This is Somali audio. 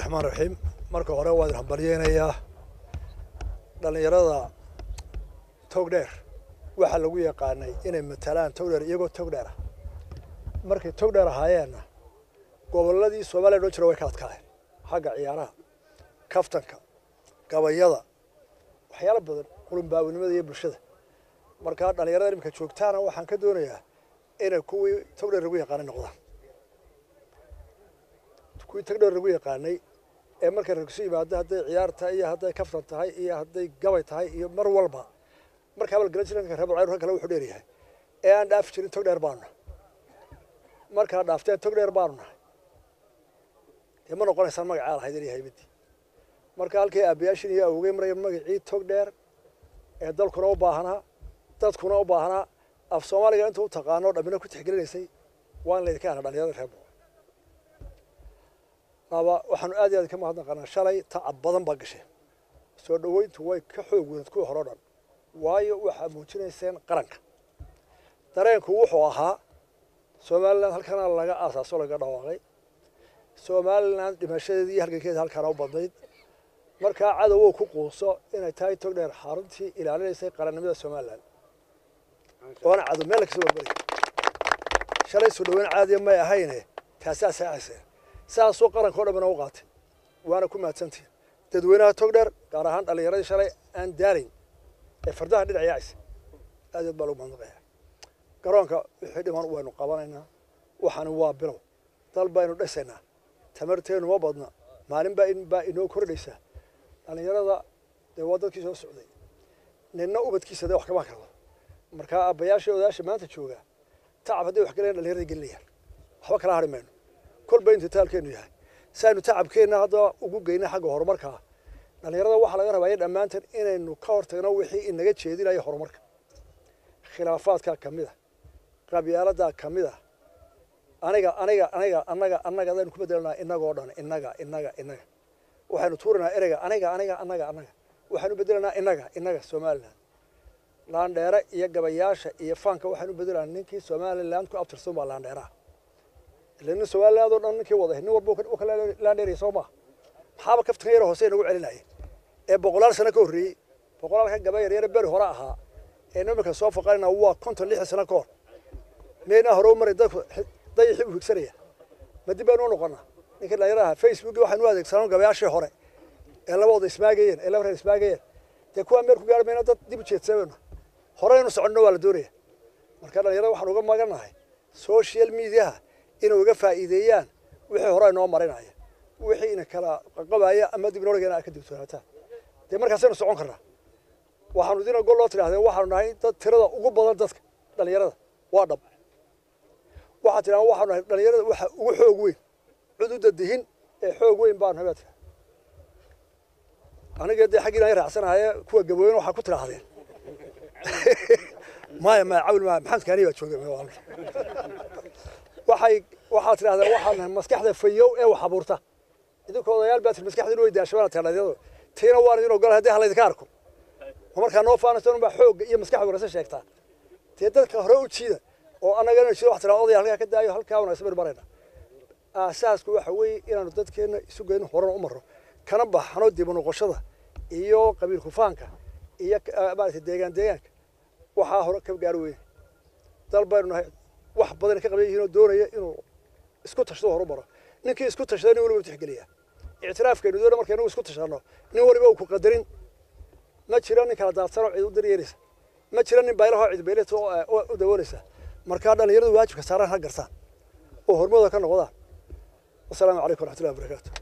الرحمن الرحيم marka hore waan hambalyeynaya dhalinyarada togdheer waxa lagu yaqaanay inay matalaan togdheer iyagoo togdheer ah markay togdheer ahaayeen goboladii Soomaaliya oo jira way ka adkaayeen xagga ciyaaraha kaftanka gabayada waxyaalo badan qulunbaawinimada iyo bulshada marka dhalinyarada imka joogtaana waxaan ka doonayaa inay kuwii togdheer lagu yaqaanay noqdaan kuwii togdheer lagu yaqaanay ee marka ragsi yimaado haday ciyaarta iyo haday kaftan tahay iyo haday gabay tahay iyo mar walba marka hal galajinka rabo ciyaar kale wuxuu dheeryahay ee aan dhaaf jirin togdheer baana marka dhaafteen togdheer baana ma noqonaysan magaca la haydir yahay mid marka halkii abiyaashin iyo awgeey maray magacii togdheer ee dalkuna u baahanaa dadkuna u baahanaa af Soomaaliga inta uu taqaano dhamina ku tixgelinaysay waan leeyahay dhalinyarada reebo waxaan aad iyo aad ka mahadnaqaynaa shalay tacab badan baa gashay soo dhaweyntu way ka xoog weyn ku hor dhan waayo waxa muujinayseen qaranka dareenku wuxuu ahaa Soomaaliland halkan laga aasaaso laga dhawaaqay Soomaaliland dhimashadeedii halkeed halkan u badnayd marka cadow ku quuso inay tahay togdheer xaruntii ilaalinaysay qarannimada Soomaaliland waana cadow meel ka soo bari shalay soo dhaweyn caadi ma ahayn taasaasaasay saasoo qaranka dhamana u qaatay waana ku maadsantii dadweynaha togdheer gaar ahaan dhalinyarada shalay aan daalin ee fardaha dhinaciisa aad baa loo maanqaya garoonka wixii dhiman waynu qabanaynaa waxaan waa bilow dal baynu dhasaynaa tamarteenu ma badna maalin baa inoo kordhaysa dhalinyarada wadadkii soo socday ninna ubadkiisa wax kama karo marka abayaasha odaasha maanta jooga tacab hadii wax kale dhalinyarada gelinayaan waxba kala harimayno كل بين تتالكين وياه سانو تعب كينا هذا وجوجينا حاجة هرمركها dhalinyarada waxa laga rabaa dhamaantan inaynu ka hortagno wixii inaga jeedinaya horumarka khilaafaadka kamida qabyaalada kamida anaga daan ku bedelnaa inagoo dhan inaga waxaanu tuurinaa ereyga anaga waxaanu bedelnaa inaga Soomaaliland laandheera iyo gabayaasha iyo faanka waxaanu bedelanaa ninkii Soomaaliland ku abtirsan baa laandheera لأن السؤال هذا أنا كي واضح إنه ربك وكلا لا نري صوما حابك كفتغيره حسين وقول علينا بقولار سنة كوري بقولار كان جباير يربي وراها إنه مك صوف قالنا هو كنت اللي حسنا كور مينا هروم مريض ضي يحب يكسريه ما دي بنو نقنا لكن لا يراها فيسبوك واحد وادك سلام جباير شيء هراء إلا واضح اسماعيل إلا واحد اسماعيل تكون أمريكا قال مينا ضد دي بتشيت سوينا هراء نصعدنا ولا دوريه مركنا يرى واحد وقام ما قلنا هاي سوشيال ميديا inuu uga faa'iideeyaan wixii hore noo marinaya wixii in kala qabaya ama dib loo dhigana ka dibtoonata markaas aynu socon karnaa waxaanu dina gol loo tiraahday waxaanu nahay dad tirada ugu badan dadka dhalinyarada waa dhab waxa tiraan waxaanu nahay dhalinyarada waxa ugu xoog weyn xuduudda dihin ee xoog weyn baan habeed aniga de xaqiina ay raacsanahay kuwa gabooyin waxa ku tiraahdeen ma caawil ma maxamed kaani baa joogay waxaad tiraahdaa waxaan maskaxda fayow ee wax abuurta idinkoo odayaal baad maskaxda inuu daashbana taladaydo tiina waan idin ogol hadii hal idinka arko marka noo faanaysan ba xoog iyo maskaxda warasa sheegtaa dadka hore u jiida oo anagana si wax tiraahdo odayaal halka ka daayo halka wana isbar barayna asaasku waxa weey inaanu dadkeena isu geeyno horan u maro kana baxano dib u noqoshada iyo qabiil kufaanka iyo baarta deegaanka waxa hore ka gaar weey dalbaynu wax badan ka qabayeen oo doonaya inuu isku tashado horumaro ninkii isku tashado inuu waliba tixgeliya اعترافkeenu doona markaynu isku tashano nin waliba uu ku qadarin ma jiraan nin kala daadsano cid u daryeelisa ma jiraan nin baylaha cid beeleto u dawoolisa marka dhalinyaradu waajibka saaran ha gartaan oo hormooda ka noqdaan wassalaamu calaykum wa rahmatullahi wa barakaatuh